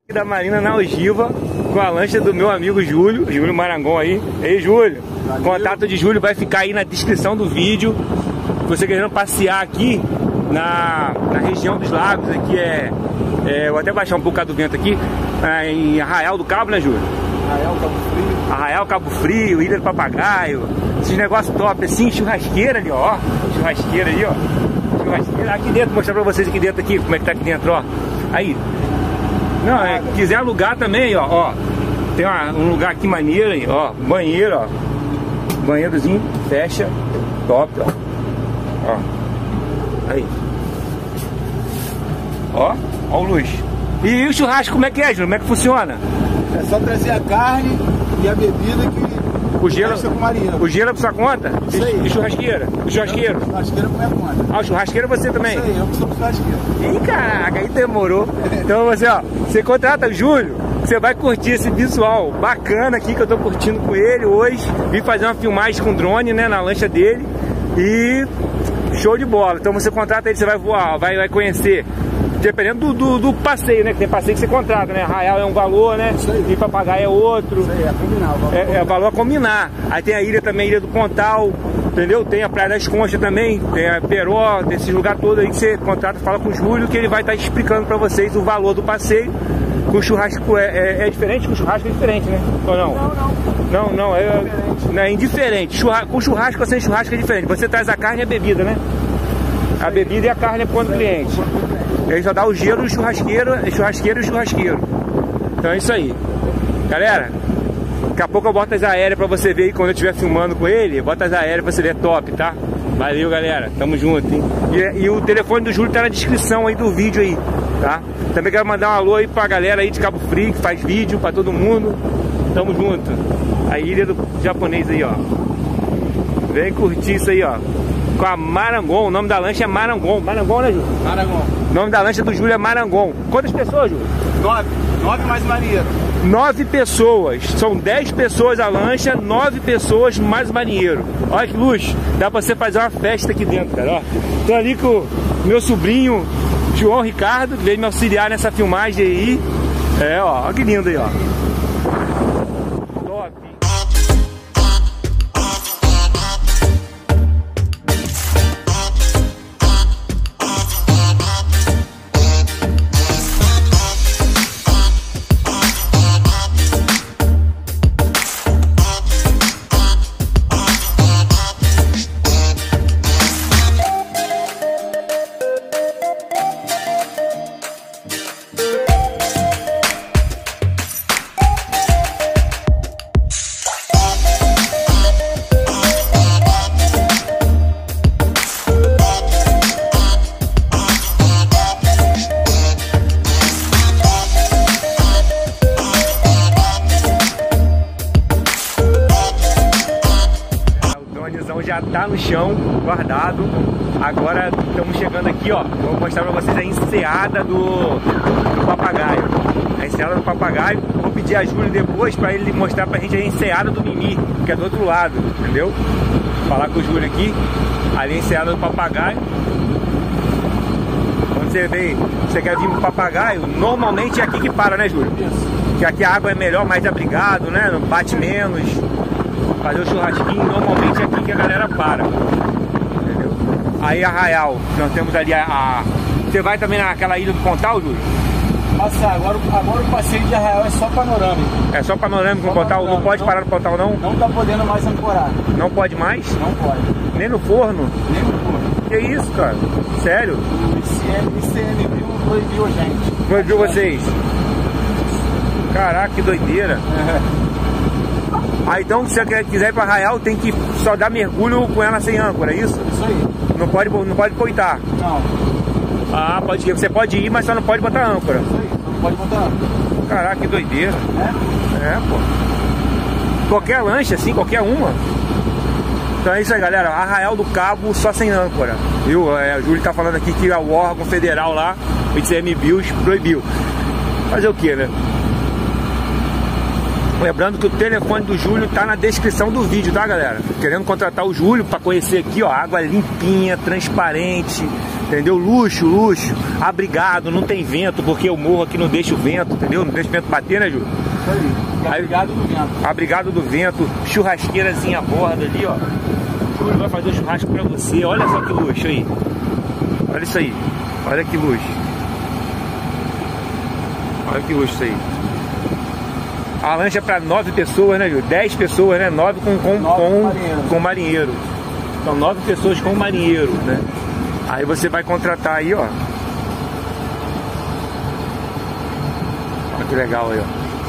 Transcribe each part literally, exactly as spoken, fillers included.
Da Marina na ogiva com a lancha do meu amigo Júlio, Júlio Marangon aí. Ei, Júlio, valeu. Contato de Júlio vai ficar aí na descrição do vídeo. Você querendo passear aqui na, na região dos lagos, aqui é, é, vou até baixar um pouco do vento aqui, é, em Arraial do Cabo, né, Júlio? Arraial, Cabo Frio. Arraial, Cabo Frio, Ilha do Papagaio, esses negócios top assim, churrasqueira ali, ó, churrasqueira ali, ó, churrasqueira aqui dentro, vou mostrar pra vocês aqui dentro aqui, como é que tá aqui dentro, ó, aí. Não, é, quiser alugar também, ó, ó, tem uma, um lugar aqui maneiro aí, ó, banheiro, ó, banheirozinho, fecha, top, ó, ó, aí, ó, ó o luz. E o churrasco como é que é, Júlio? Como é que funciona? É só trazer a carne e a bebida que o gelo, com Marina. O gelo é por sua conta? Isso aí. E churrasqueira? O churrasqueiro? Churrasqueira por minha conta. Ah, o churrasqueiro você também? Isso aí, eu que sou churrasqueiro. Ih, caraca, aí demorou. Então você, ó, você contrata o Júlio, você vai curtir esse visual bacana aqui que eu tô curtindo com ele hoje. Vim fazer uma filmagem com drone, né, na lancha dele. E show de bola. Então você contrata ele, você vai voar, vai, vai conhecer. Dependendo do, do, do passeio, né? Que tem passeio que você contrata, né? Arraial é um valor, né? E Papagaio é outro. Isso aí, é combinar. O é, é valor a combinar. Aí tem a ilha também, Ilha do Pontal, entendeu? Tem a Praia das Conchas também, tem a Peró, tem esse lugar todo aí que você contrata, fala com o Júlio, que ele vai estar explicando pra vocês o valor do passeio. Com o churrasco é, é, é diferente? Com o churrasco é diferente, né? Ou não? Não, não. Não, não, é, não, é indiferente. Churra, com churrasco ou sem churrasco é diferente. Você traz a carne e a bebida, né? A bebida e a carne é pro cliente. Ele só dá o gelo, o churrasqueiro, churrasqueiro e o churrasqueiro. Então é isso aí. Galera, daqui a pouco eu boto as aéreas pra você ver aí quando eu estiver filmando com ele. Bota as aéreas pra você ver, top, tá? Valeu, galera. Tamo junto, hein? E, e o telefone do Júlio tá na descrição aí do vídeo aí, tá? Também quero mandar um alô aí pra galera aí de Cabo Frio, que faz vídeo pra todo mundo. Tamo junto. A ilha do japonês aí, ó. Vem curtir isso aí, ó. Com a Marangon, o nome da lancha é Marangon. Marangon, né, Júlio? Marangon. O nome da lancha do Júlio é Marangon. Quantas pessoas, Júlio? Nove. Nove mais marinheiro. Nove pessoas. São dez pessoas a lancha, nove pessoas mais marinheiro. Olha que luxo. Dá pra você fazer uma festa aqui dentro, cara. Ó. Tô ali com o meu sobrinho, João Ricardo, que veio me auxiliar nessa filmagem aí. É, ó. Olha que lindo aí, ó. Já tá no chão, guardado. Agora estamos chegando aqui, ó. Vou mostrar pra vocês a enseada do, do papagaio. A enseada do papagaio. Vou pedir a Júlio depois pra ele mostrar pra gente a enseada do Mimi, que é do outro lado, entendeu? Vou falar com o Júlio aqui. Ali a enseada do papagaio. Quando você vem, você quer vir pro papagaio, normalmente é aqui que para, né, Júlio? Que aqui a água é melhor, mais abrigado, né? Não bate menos. Fazer o churrasquinho, normalmente é aqui que a galera para. Entendeu? Aí Arraial, nós temos ali a, a... Você vai também naquela ilha do Pontal, Júlio? Passar, agora, agora o passeio de Arraial é só panorâmico. É só panorâmico no Pontal? Não pode parar no Pontal, não? Não tá podendo mais ancorar. Não pode mais? Não pode. Nem no forno? Nem no forno. Que isso, cara? Sério? I C M B proibiu a gente. Proibiu vocês? Caraca, que doideira. Ah, então se você quiser ir para Arraial, tem que só dar mergulho com ela sem âncora, é isso? Isso aí. Não pode, não pode poitar? Não. Ah, pode ir. Você pode ir, mas só não pode botar âncora. Isso aí, não pode botar âncora. Caraca, que doideira. É? É, pô. Qualquer lancha, assim, qualquer uma. Então é isso aí, galera. Arraial do Cabo só sem âncora. Viu? É, a Júlia tá falando aqui que o órgão federal lá, o I C M B proibiu. Fazer o que, né? Lembrando que o telefone do Júlio tá na descrição do vídeo, tá, galera? Querendo contratar o Júlio para conhecer aqui, ó, água limpinha, transparente, entendeu? Luxo, luxo, abrigado, não tem vento, porque o morro aqui não deixa o vento, entendeu? Não deixa o vento bater, né, Júlio? Isso aí. Abrigado do vento. Abrigado do vento, churrasqueirazinha a borda ali, ó. O Júlio vai fazer o churrasco pra você, olha só que luxo aí. Olha isso aí, olha que luxo. Olha que luxo isso aí. A lancha é para nove pessoas, né, Júlio? Dez pessoas, né? Nove com, com, nove com, marinheiro. com marinheiro. Então, nove pessoas com marinheiro, né? Aí você vai contratar aí, ó. Olha que legal aí, ó.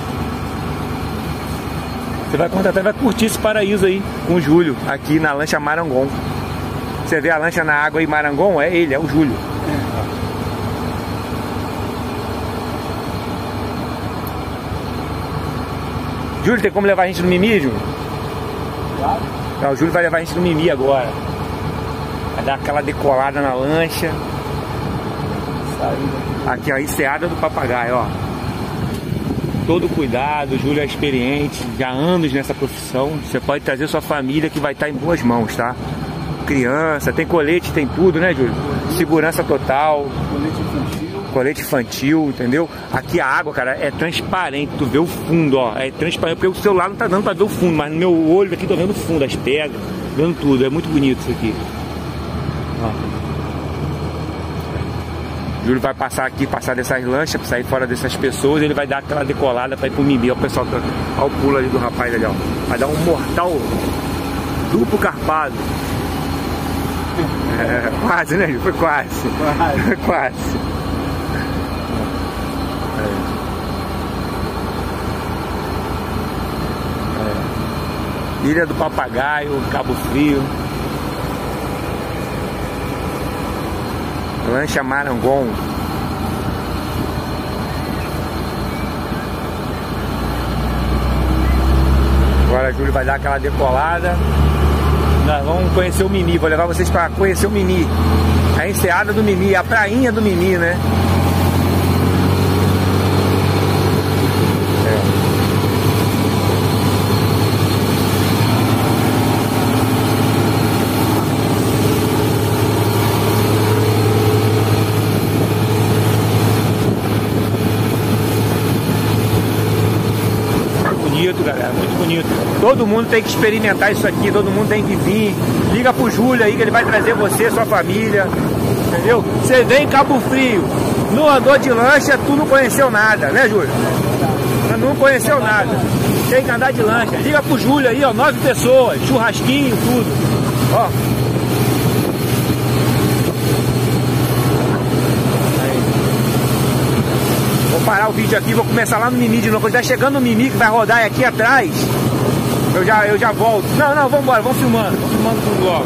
Você vai contratar e vai curtir esse paraíso aí com o Júlio, aqui na lancha Marangon. Você vê a lancha na água aí, Marangon? É ele, é o Júlio. Júlio, tem como levar a gente no Mimi, Júlio? Claro. Não, o Júlio vai levar a gente no Mimi agora. Vai dar aquela decolada na lancha. Aqui, ó, a enseada do papagaio, ó. Todo cuidado, o Júlio é experiente, já há anos nessa profissão. Você pode trazer sua família que vai estar em boas mãos, tá? Criança, tem colete, tem tudo, né, Júlio? Segurança total. Colete infantil. Colete infantil, entendeu? Aqui a água, cara, é transparente, tu vê o fundo, ó. É transparente, porque o celular não tá dando pra ver o fundo, mas no meu olho aqui tô vendo o fundo, as pedras, vendo tudo. É muito bonito isso aqui. Ó. O Júlio vai passar aqui, passar dessas lanchas, sair fora dessas pessoas, ele vai dar aquela decolada pra ir pro Mimi. Ó, o pessoal, tá, ó o pulo ali do rapaz ali, ó. Vai dar um mortal duplo carpado. É, quase, né, Júlio? Foi quase. Quase. Quase. É. Ilha do Papagaio, Cabo Frio. Lancha Marangon. Agora a Júlio vai dar aquela decolada. Nós vamos conhecer o Mimi. Vou levar vocês para conhecer o Mimi. A enseada do Mimi, a prainha do Mimi, né? Bonito, galera, muito bonito. Todo mundo tem que experimentar isso aqui, todo mundo tem que vir. Liga pro Júlio aí que ele vai trazer você, sua família, entendeu? Você vem em Cabo Frio, não andou de lancha, tu não conheceu nada, né, Júlio? Não conheceu nada. Tem que andar de lancha. Liga pro Júlio aí, ó, nove pessoas, churrasquinho, tudo. Ó. Vou parar o vídeo aqui, vou começar lá no Mimi de novo. Quando tá chegando no Mimi, que vai rodar aqui atrás, eu já, eu já volto. Não, não, vamos embora, vamos filmando. Vamos filmando tudo logo.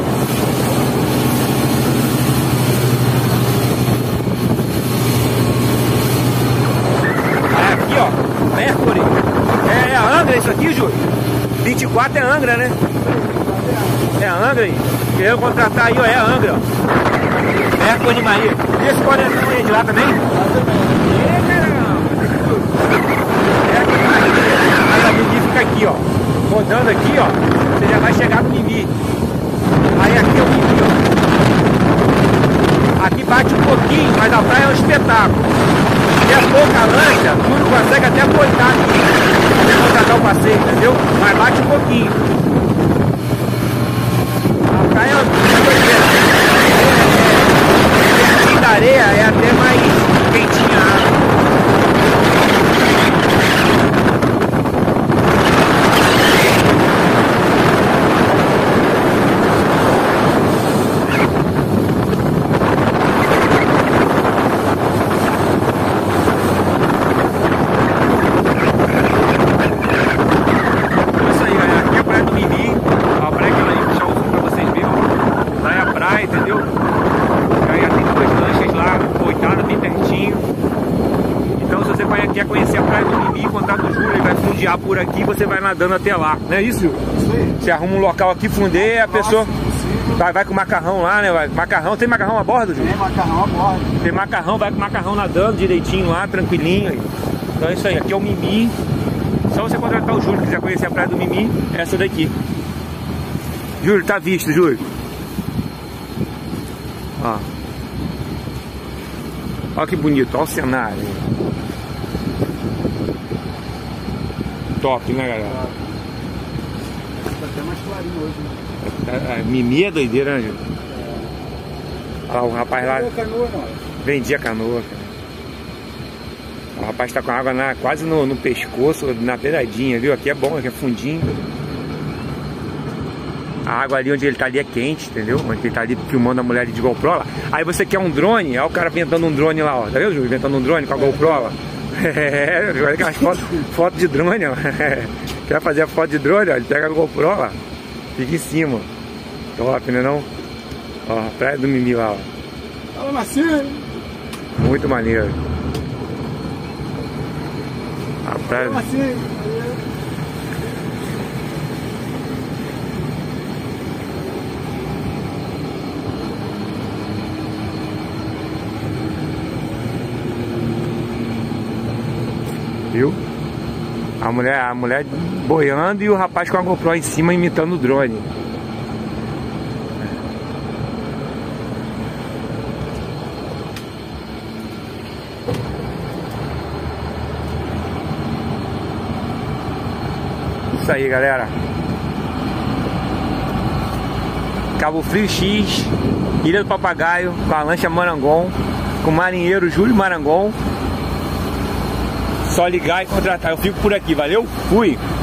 Ah, aqui, ó, Mercury. É, é a Angra isso aqui, Júlio? vinte e quatro é Angra, né? É a Angra aí. Querendo contratar aí, ó, é a Angra, ó. Mercury Maria. E esse pode entrar de lá também? Aí o Mimi fica aqui, ó. Rodando aqui, ó. Você já vai chegar no Mimi. Aí aqui é o Mimi, ó. Aqui bate um pouquinho, mas a praia é um espetáculo. Se é pouca lancha, tu não consegue até boitar aqui. Até contratar o passeio, entendeu? Mas bate um pouquinho. A praia é uma da areia é até mais quentinha a água. Por aqui, você vai nadando até lá, não é isso? Isso aí. Você arruma um local aqui, fundeia, a pessoa vai, vai com macarrão lá, né? Vai, macarrão, tem macarrão a bordo, Júlio? Tem macarrão a bordo. Tem macarrão, vai com macarrão nadando direitinho lá, tranquilinho. Aí. Então é isso aí, aqui é o Mimi. Só você contratar o Júlio, quiser conhecer a praia do Mimi, é essa daqui. Júlio, tá visto, Júlio? Ó. Olha que bonito, olha o cenário. Top, né, galera? Tá até mais clarinho hoje, né? Mimi é doideira, né, gente? Olha lá, o rapaz lá Canoa, não. vendia canoa, cara. O rapaz tá com a água na, quase no, no pescoço, na beiradinha, viu? Aqui é bom, aqui é fundinho. A água ali onde ele tá ali é quente, entendeu? Onde ele tá ali filmando a mulher de GoPro lá. Aí você quer um drone, olha o cara inventando um drone lá, ó. Tá vendo, Júlio? Inventando um drone com a GoPro lá. É, olha aquelas fotos foto de drone, ó. Quer fazer a foto de drone, ó? Ele pega a GoPro lá, fica em cima. Top, né não? Ó, a praia do Mimi lá, ó. Fala, Marcinho! Muito maneiro. A praia... Fala, Marcinho! Viu? A mulher, a mulher boiando e o rapaz com a GoPro em cima imitando o drone. Isso aí, galera. Cabo Frio X, Ilha do Papagaio, com a lancha Marangon, com o marinheiro Júlio Marangon. Só ligar e contratar. Eu fico por aqui, valeu? Fui!